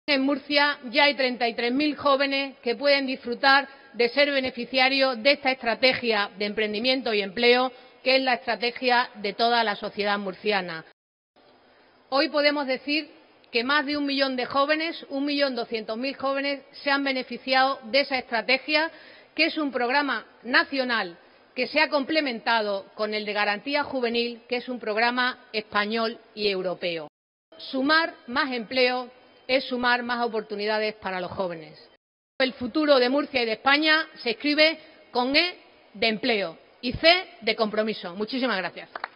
En Murcia ya hay 33.000 jóvenes que pueden disfrutar de ser beneficiarios de esta estrategia de emprendimiento y empleo, que es la estrategia de toda la sociedad murciana. Hoy podemos decir que más de 1 millón de jóvenes, 1.200.000 jóvenes, se han beneficiado de esa estrategia, que es un programa nacional que se ha complementado con el de Garantía Juvenil, que es un programa español y europeo. Sumar más empleo es sumar más oportunidades para los jóvenes. El futuro de Murcia y de España se escribe con E de empleo y C de compromiso. Muchísimas gracias.